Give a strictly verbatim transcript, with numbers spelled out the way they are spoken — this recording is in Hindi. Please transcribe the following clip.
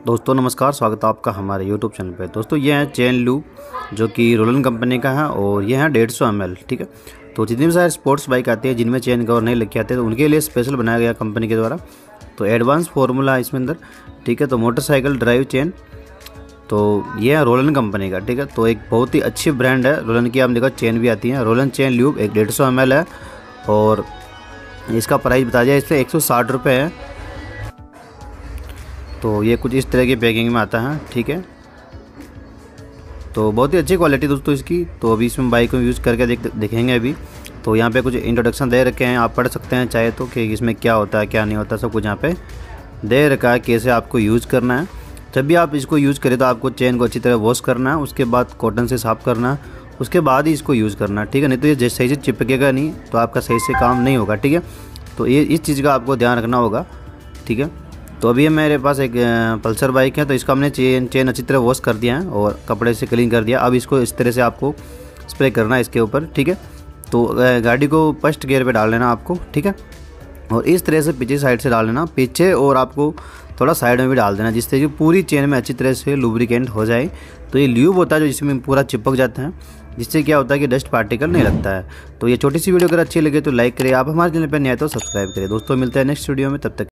दोस्तों नमस्कार, स्वागत है आपका हमारे यूट्यूब चैनल पे। दोस्तों ये है चेन लूप जो कि रोलन कंपनी का है और ये है डेढ़ सौ एम एल। ठीक है, तो जितनी भी सारी स्पोर्ट्स बाइक आती है जिनमें चेन कवर नहीं लग के आते तो उनके लिए स्पेशल बनाया गया कंपनी के द्वारा। तो एडवांस फार्मूला है इसमें अंदर। ठीक है, तो मोटरसाइकिल ड्राइव चेन तो ये है रोलन कंपनी का। ठीक है, तो एक बहुत ही अच्छी ब्रांड है रोलन की। आप देखो चेन भी आती है, रोलन चेन लूप एक डेढ़ सौ एम एल है और इसका प्राइस बता दिया इस पर एक सौ साठ रुपये है। तो ये कुछ इस तरह की पैकिंग में आता है। ठीक है, तो बहुत ही अच्छी क्वालिटी दोस्तों इसकी। तो अभी इसमें बाइक को यूज़ करके देख देखेंगे अभी। तो यहाँ पे कुछ इंट्रोडक्शन दे रखे हैं, आप पढ़ सकते हैं चाहे तो कि इसमें क्या होता है क्या नहीं होता, सब कुछ यहाँ पे दे रखा है कैसे आपको यूज़ करना है। जब भी आप इसको यूज़ करें तो आपको चेन को अच्छी तरह वॉश करना है, उसके बाद कॉटन से साफ़ करना है, उसके बाद ही इसको यूज़ करना है। ठीक है, नहीं तो ये सही से चिपकेगा नहीं तो आपका सही से काम नहीं होगा। ठीक है, तो ये इस चीज़ का आपको ध्यान रखना होगा। ठीक है, तो अभी मेरे पास एक पल्सर बाइक है, तो इसका हमने चेन चेन अच्छी तरह वॉश कर दिया है और कपड़े से क्लीन कर दिया। अब इसको इस तरह से आपको स्प्रे करना है इसके ऊपर। ठीक है, तो गाड़ी को फर्स्ट गियर पे डाल लेना आपको। ठीक है, और इस तरह से पीछे साइड से डाल लेना पीछे, और आपको थोड़ा साइड में भी डाल देना जिससे कि पूरी चेन में अच्छी तरह से लुब्रिकेंट हो जाए। तो ये ल्यूब होता है जो इसमें पूरा चिपक जाता है, जिससे क्या होता है कि डस्ट पार्टिकल नहीं लगता है। तो ये छोटी सी वीडियो अगर अच्छी लगे तो लाइक करें, आप हमारे चैनल पर नहीं आए तो सब्सक्राइब करें। दोस्तों मिलते हैं नेक्स्ट वीडियो में, तब तक